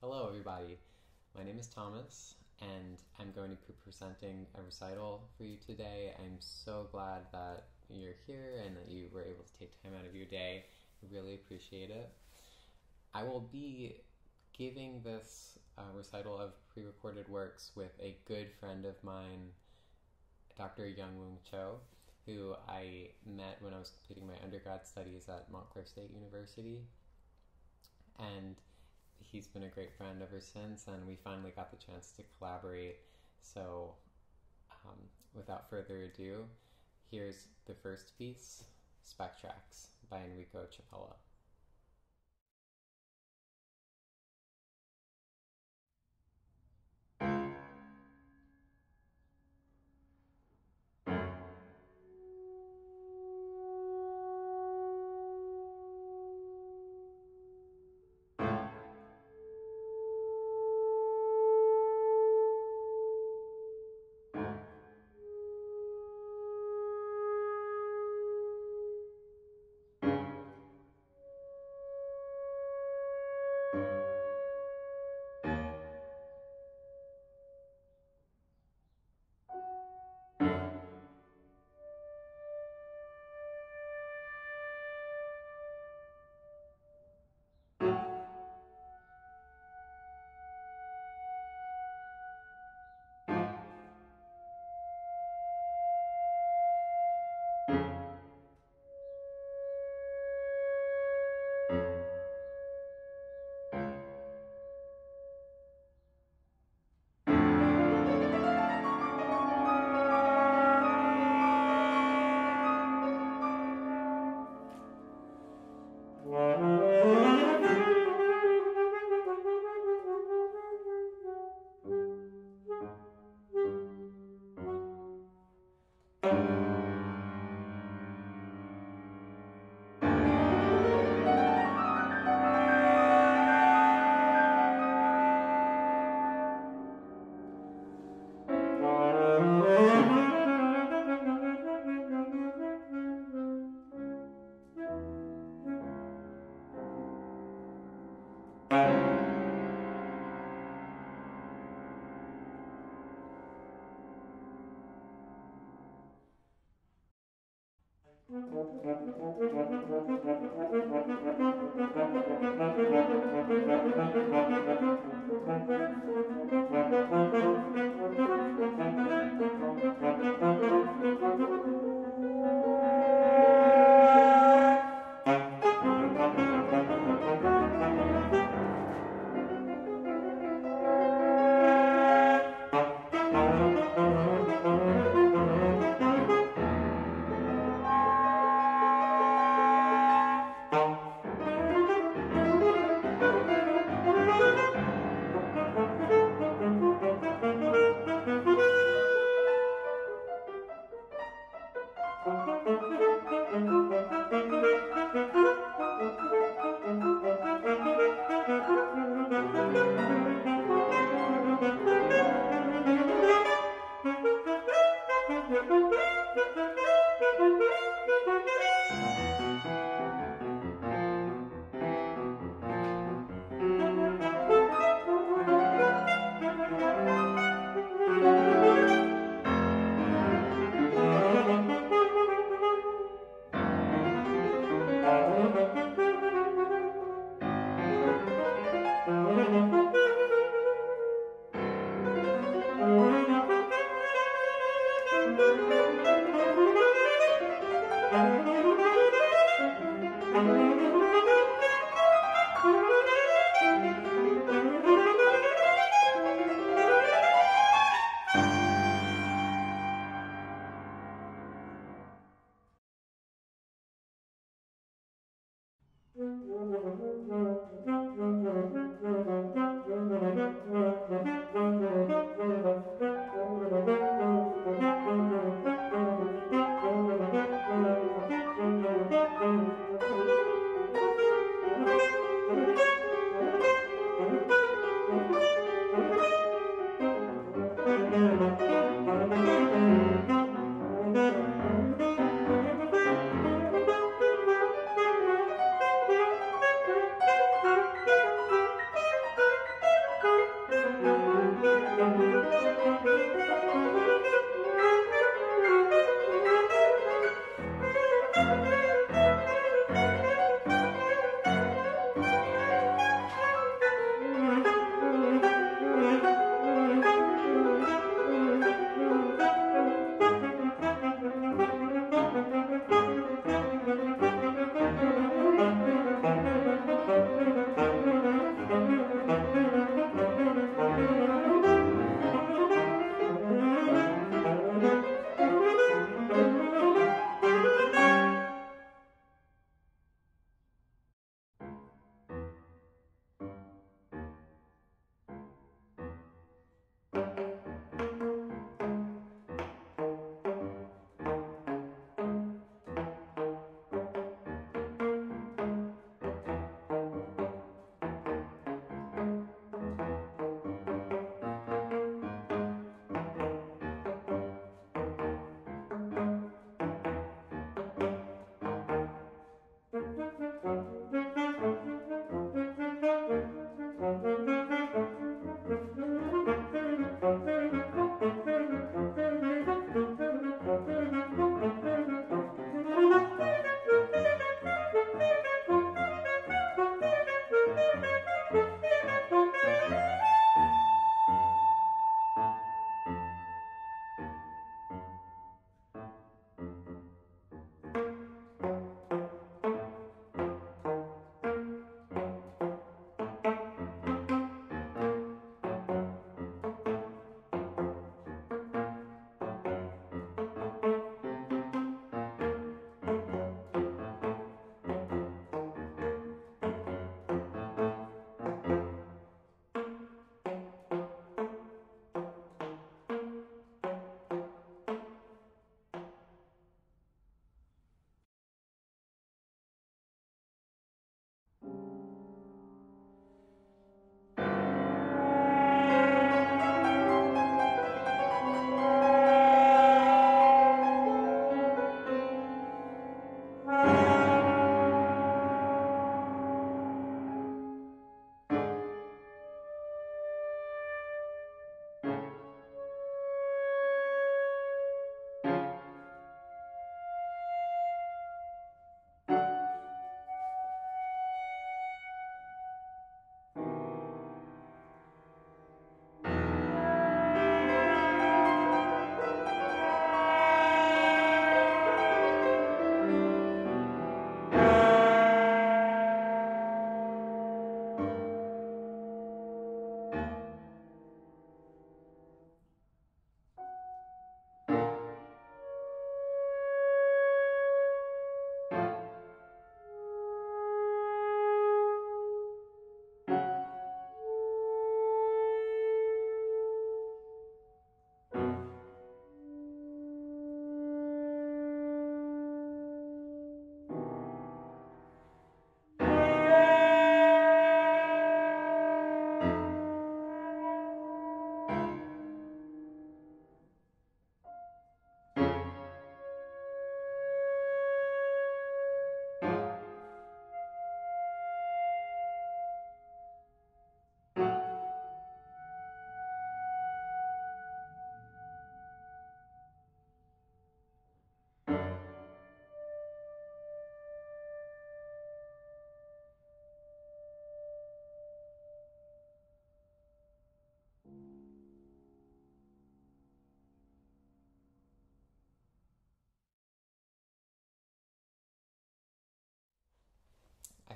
Hello, everybody. My name is Thomas, and I'm going to be presenting a recital for you today. I'm so glad that you're here and that you were able to take time out of your day. I really appreciate it. I will be giving this recital of pre-recorded works with a good friend of mine, Dr. Woong Cho, who I met when I was completing my undergrad studies at Montclair State University. And he's been a great friend ever since, and we finally got the chance to collaborate. So without further ado, here's the first piece, SPECTRAX by Enrico Chapela.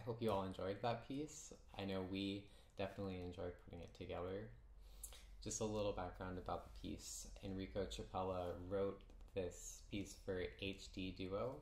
hope you all enjoyed that piece. I know we definitely enjoyed putting it together. Just a little background about the piece. Enrico Chapela wrote this piece for HD duo,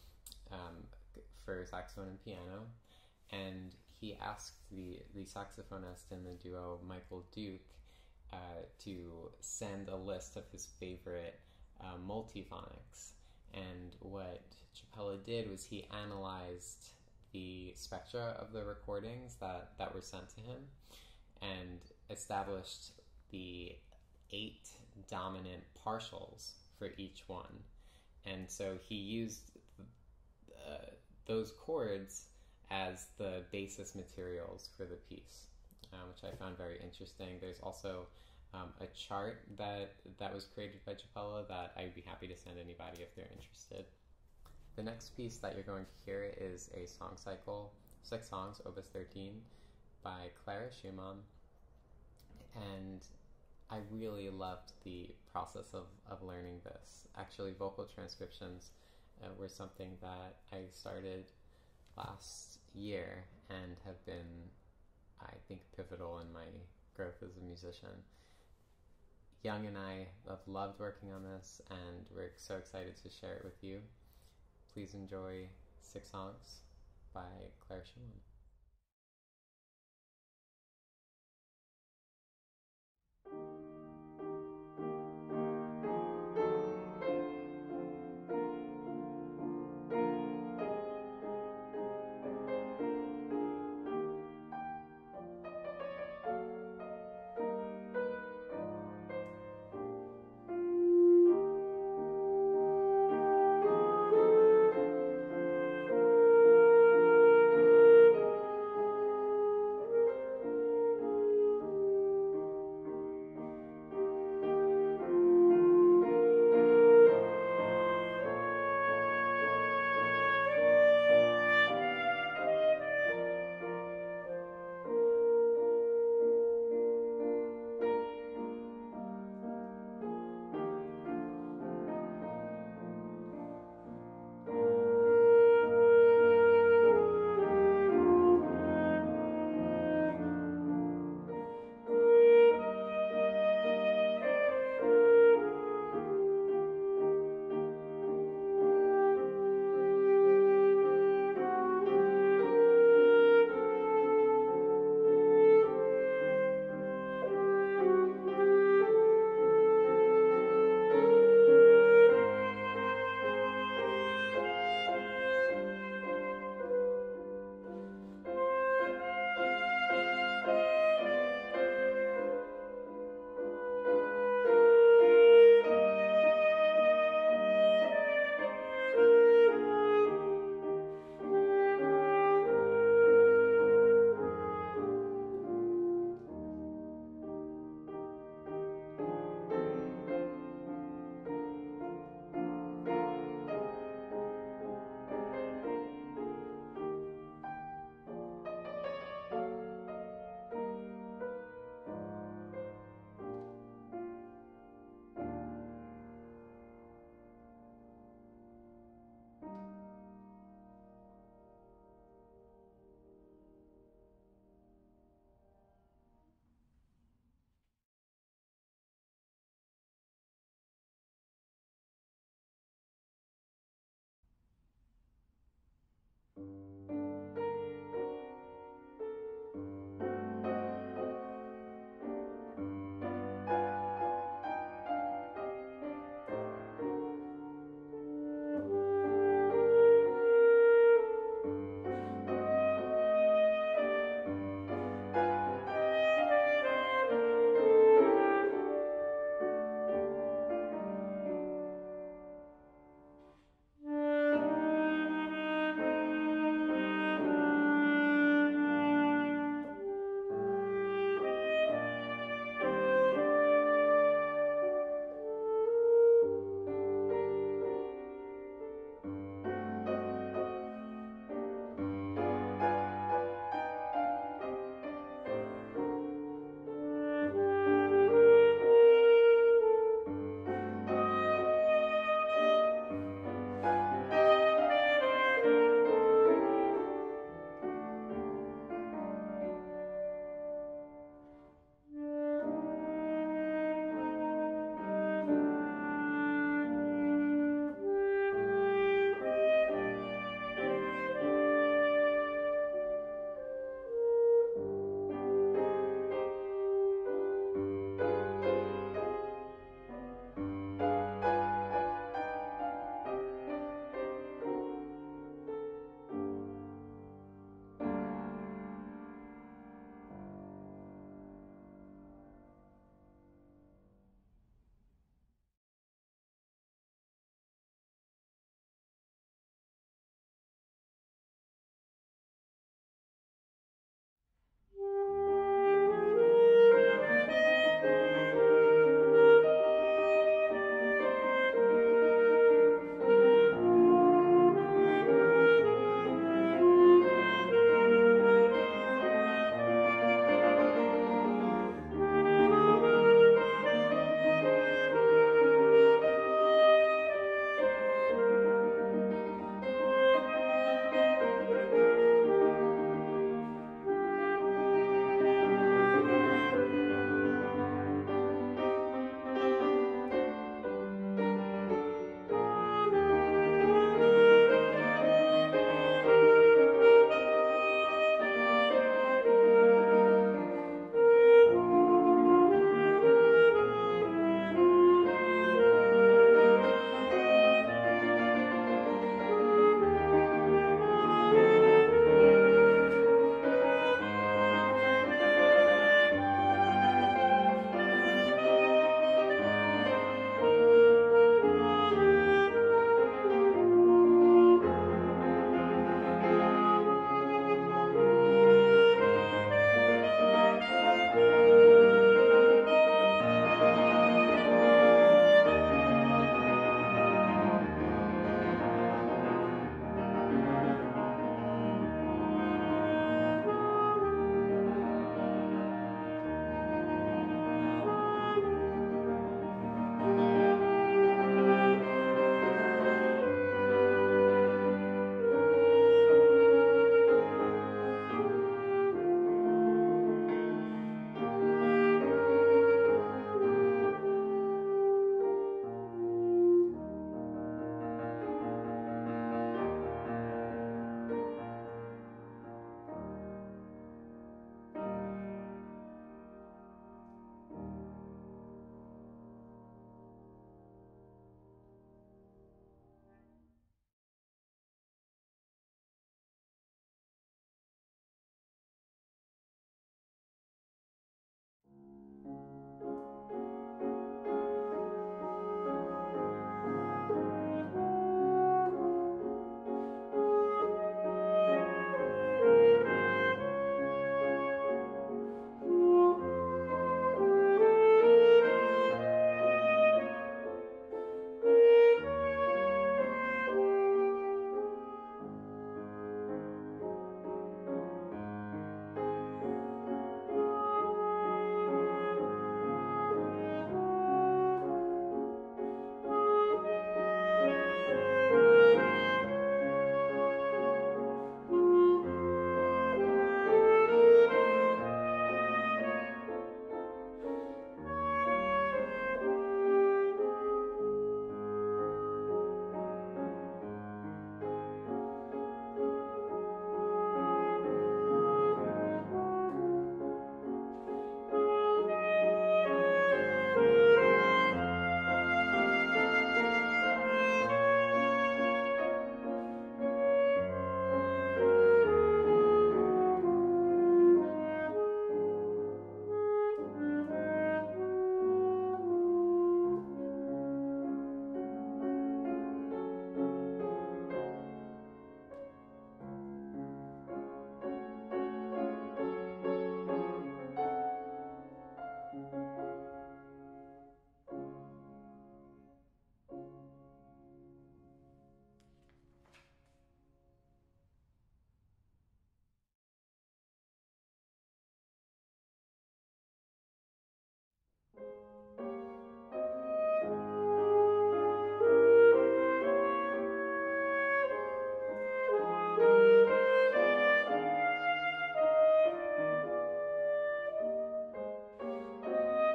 for saxophone and piano, and he asked the saxophonist in the duo, Michael Duke, to send a list of his favorite multiphonics. And what Chapela did was he analyzed the spectra of the recordings that were sent to him and established the 8 dominant partials for each one. And so he used those chords as the basis materials for the piece, which I found very interesting. There's also a chart that was created by Chapela that I'd be happy to send anybody if they're interested. The next piece that you're going to hear is a song cycle, 6 songs, Opus 13, by Clara Schumann. And I really loved the process of learning this. Actually, vocal transcriptions were something that I started last year and have been, I think, pivotal in my growth as a musician. Young and I have loved working on this, and we're so excited to share it with you. Please enjoy 6 songs by Clara Schumann.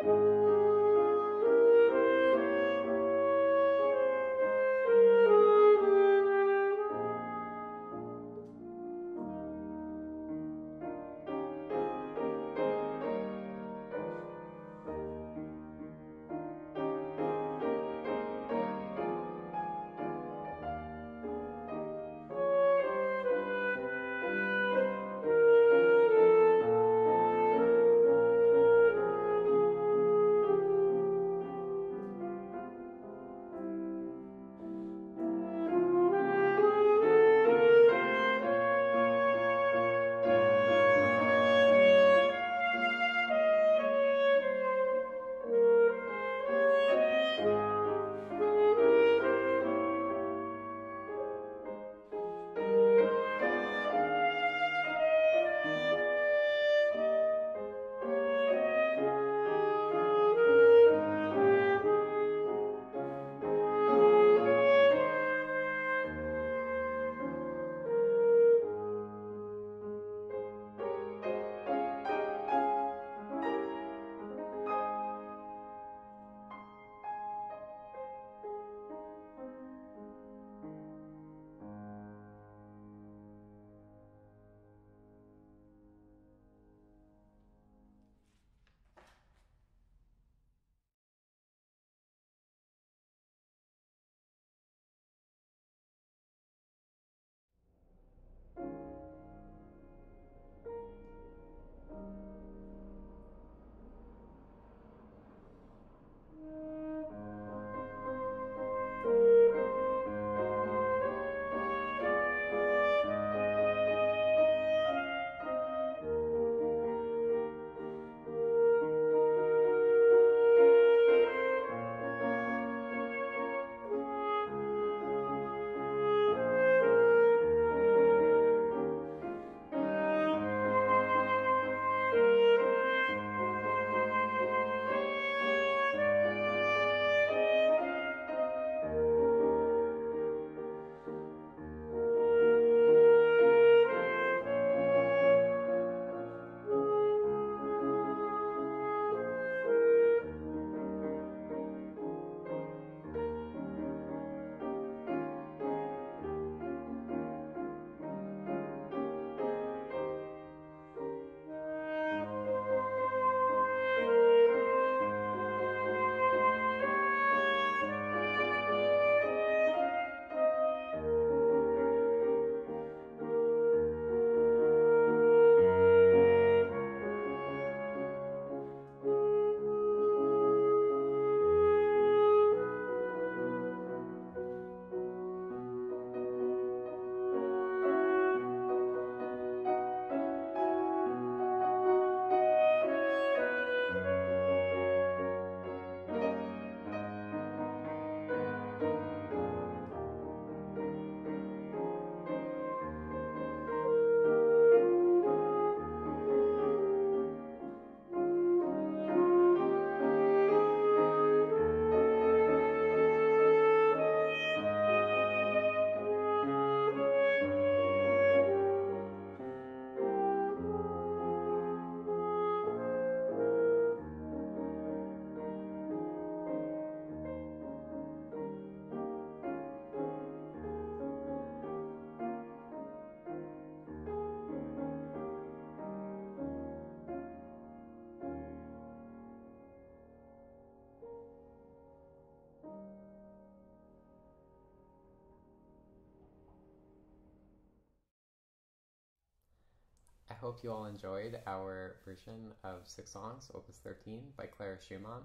I hope you all enjoyed our version of Six Songs, Opus 13 by Clara Schumann.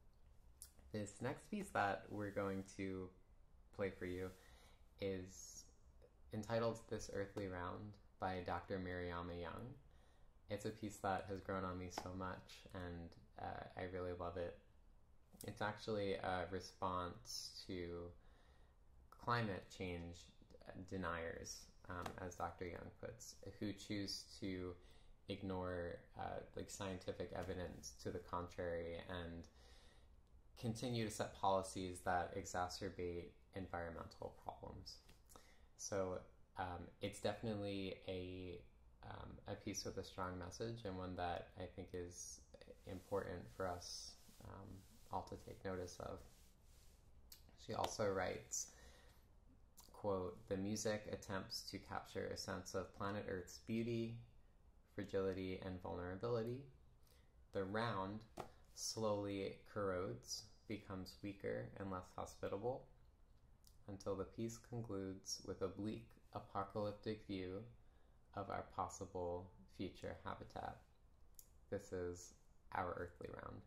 This next piece that we're going to play for you is entitled This Earthly Round by Dr. Miriama Young. It's a piece that has grown on me so much, and I really love it. It's actually a response to climate change deniers, as Dr. Young puts, who choose to ignore scientific evidence to the contrary and continue to set policies that exacerbate environmental problems. So it's definitely a piece with a strong message, and one that I think is important for us all to take notice of. She also writes, quote, "The music attempts to capture a sense of planet Earth's beauty, fragility, and vulnerability. The round slowly corrodes, becomes weaker and less hospitable, until the piece concludes with a bleak, apocalyptic view of our possible future habitat. This is our earthly round."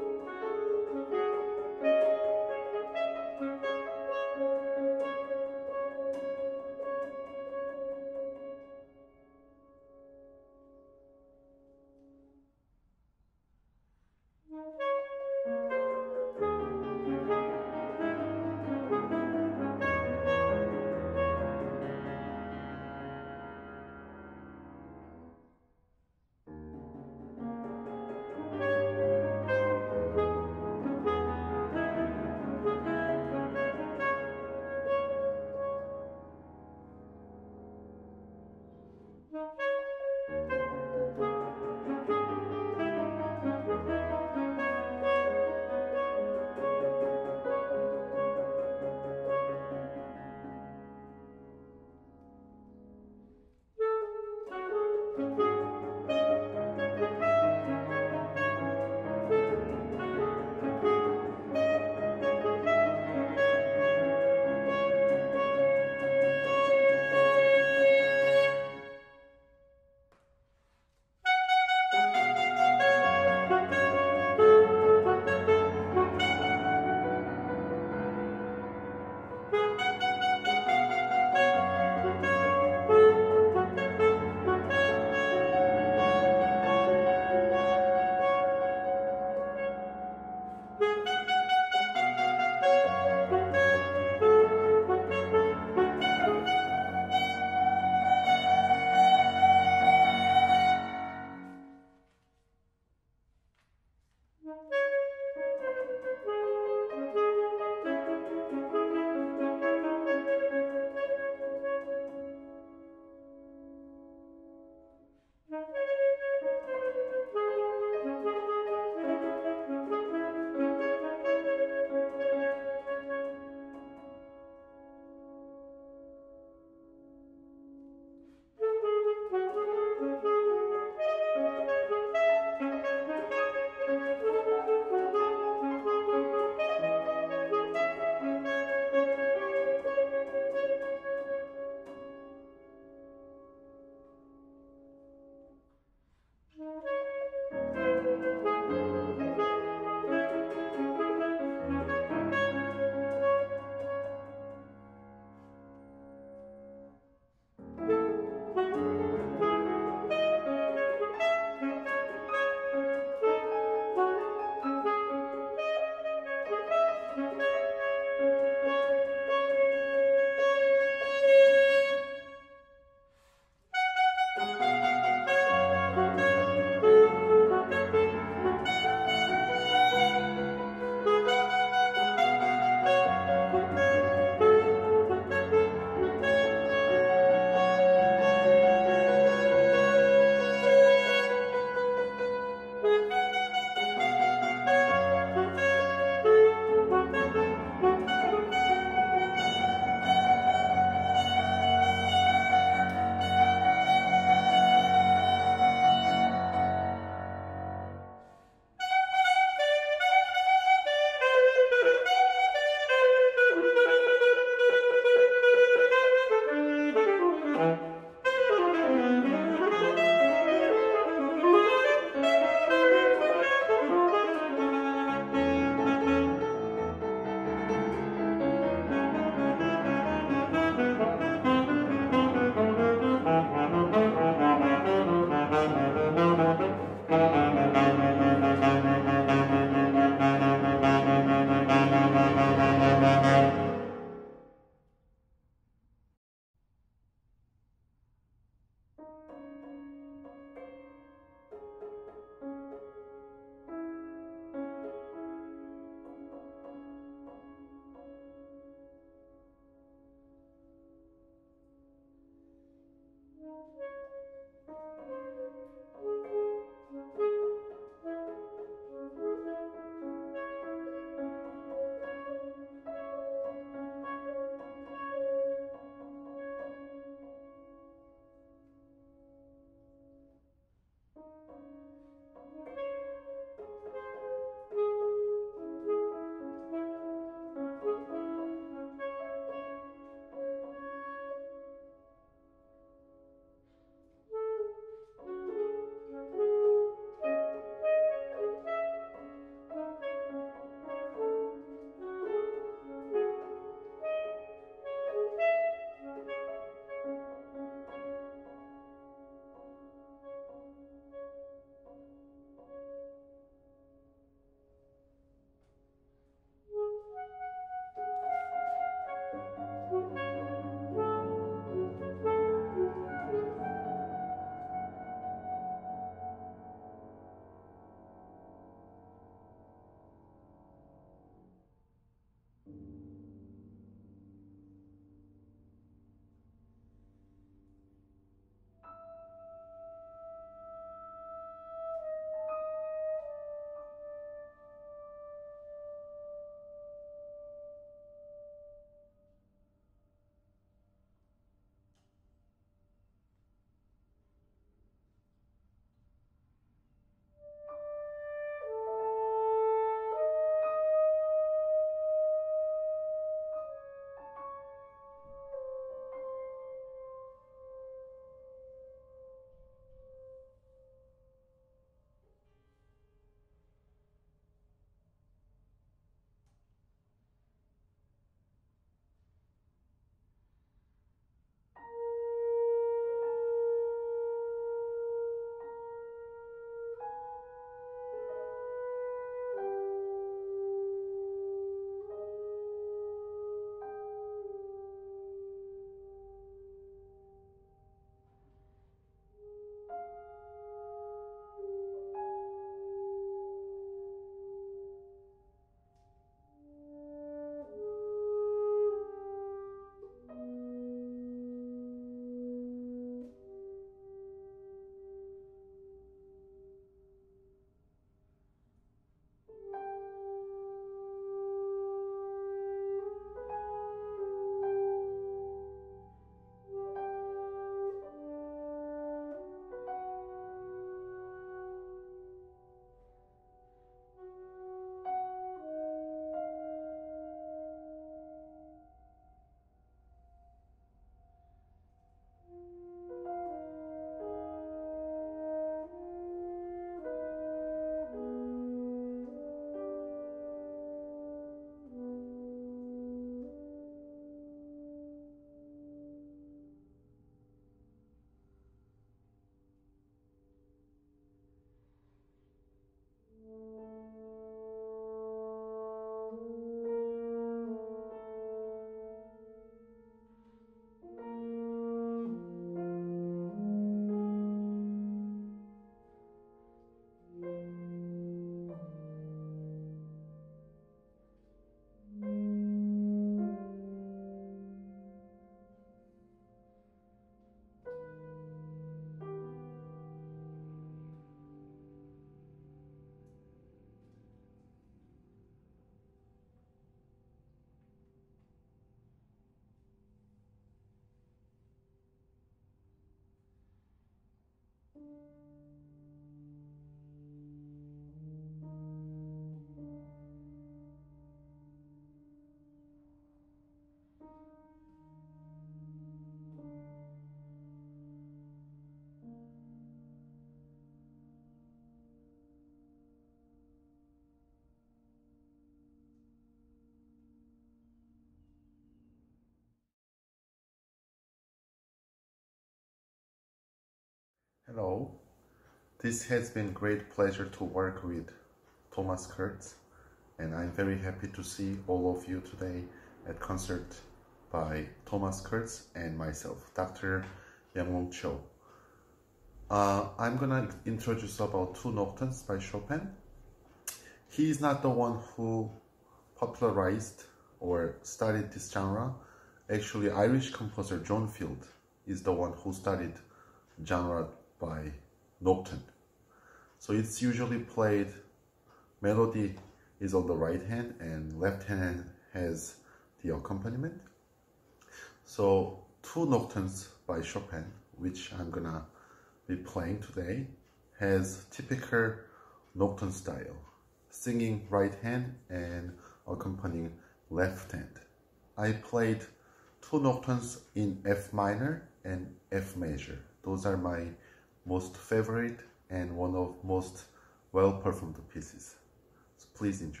Hello, this has been great pleasure to work with Thomas Kurtz, and I'm very happy to see all of you today at concert by Thomas Kurtz and myself, Dr. Woong Cho. I'm gonna introduce about two nocturnes by Chopin. He is not the one who popularized or started this genre. Actually, Irish composer John Field is the one who started genre by Nocturne. So it's usually played, melody is on the right hand and left hand has the accompaniment. So two nocturnes by Chopin, which I'm gonna be playing today, has typical nocturne style, singing right hand and accompanying left hand. I played two nocturnes in F minor and F major. Those are my most favorite and one of most well performed pieces. So please enjoy.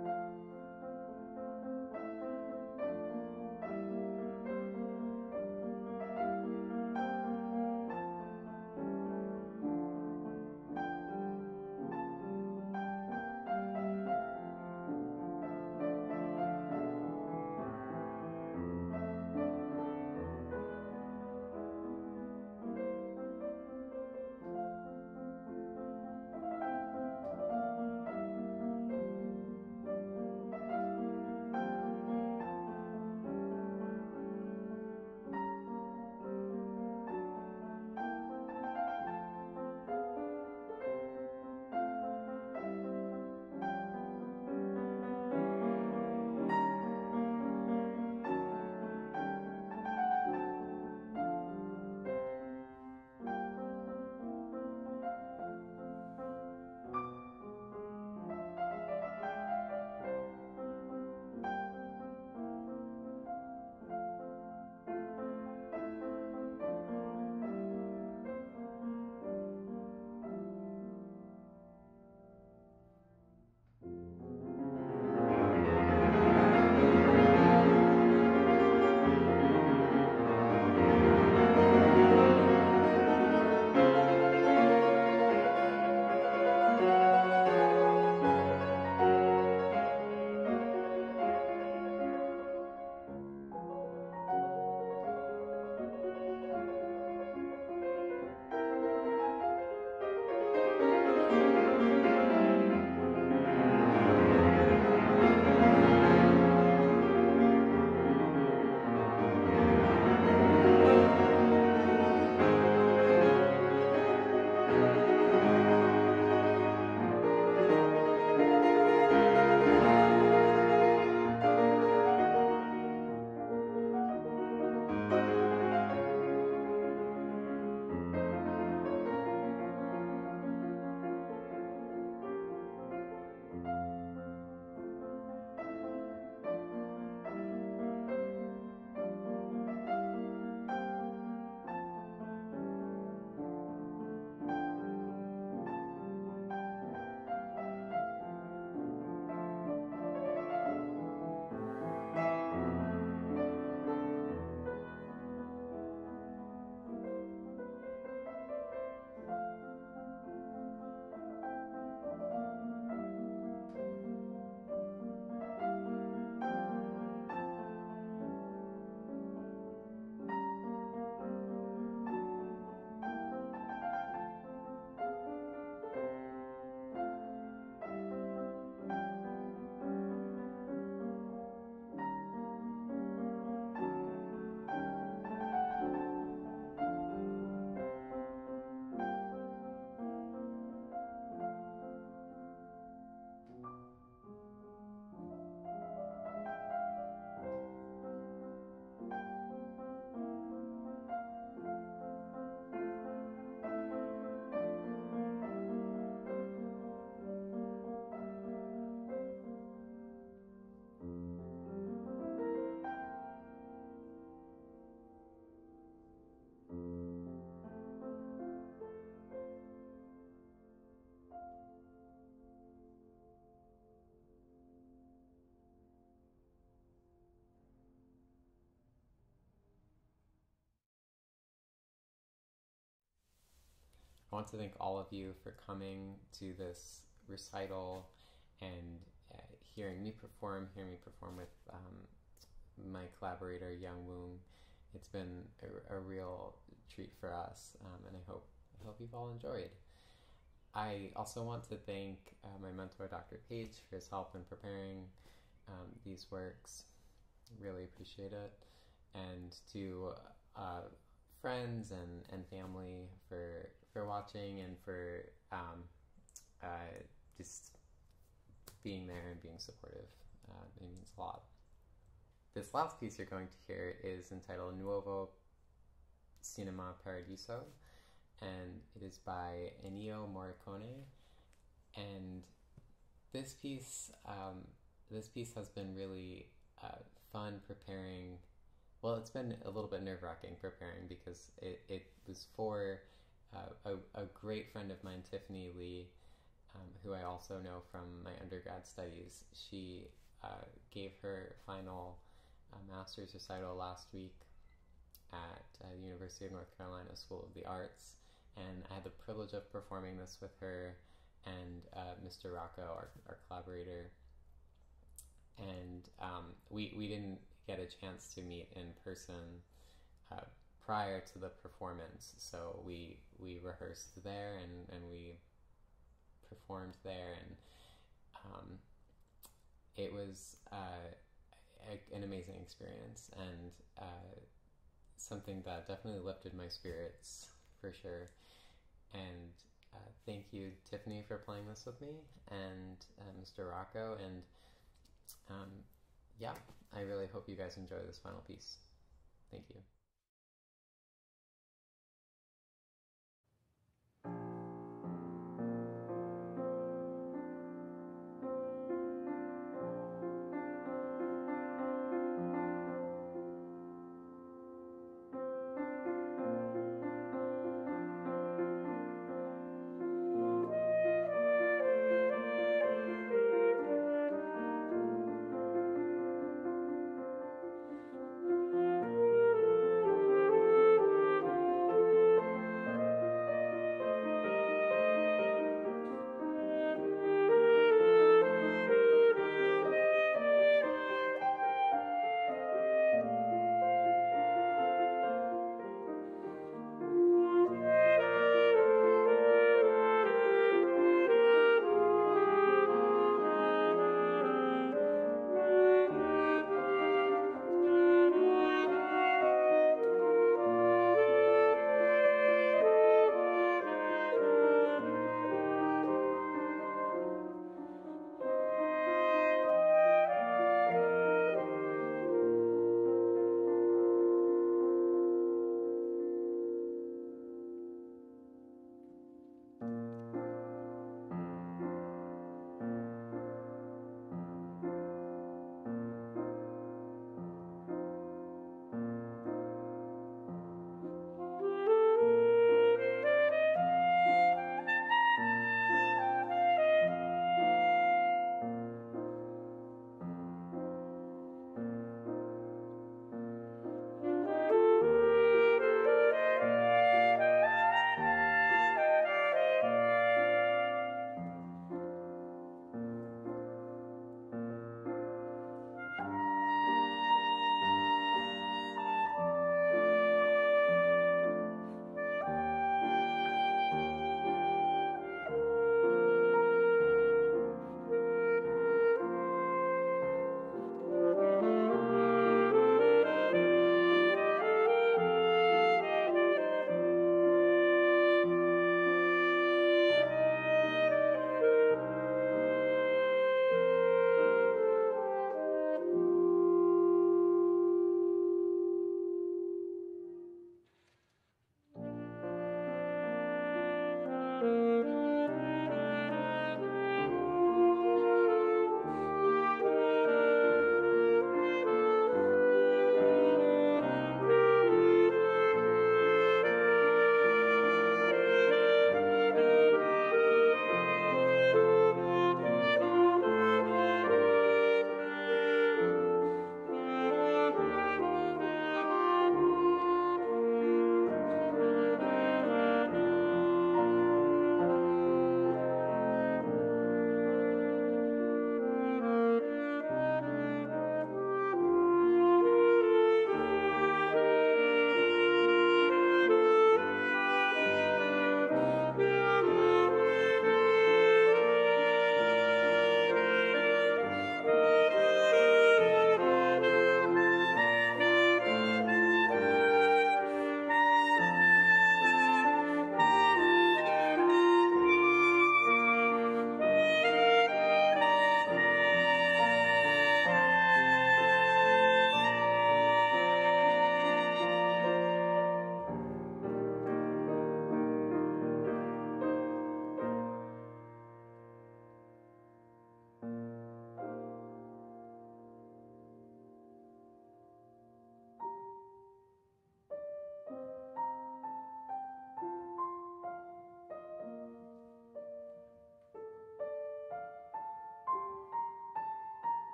I want to thank all of you for coming to this recital and hearing me perform with my collaborator, young Woong. It's been a real treat for us, and I hope you've all enjoyed. I also want to thank my mentor, Dr. Page, for his help in preparing these works. Really appreciate it. And to friends and family for watching and for just being there and being supportive. It means a lot. This last piece you're going to hear is entitled Nuovo Cinema Paradiso, and it is by Ennio Morricone. And this piece has been really fun preparing. Well, it's been a little bit nerve-wracking preparing because it was for a great friend of mine, Tiffany Lee, who I also know from my undergrad studies. She gave her final master's recital last week at the University of North Carolina School of the Arts, and I had the privilege of performing this with her and Mr. Rocco, our collaborator. And we didn't get a chance to meet in person prior to the performance, so we rehearsed there and we performed there, and it was an amazing experience, and something that definitely lifted my spirits for sure. And thank you, Tiffany, for playing this with me, and Mr. Rocco, and yeah, I really hope you guys enjoy this final piece. Thank you.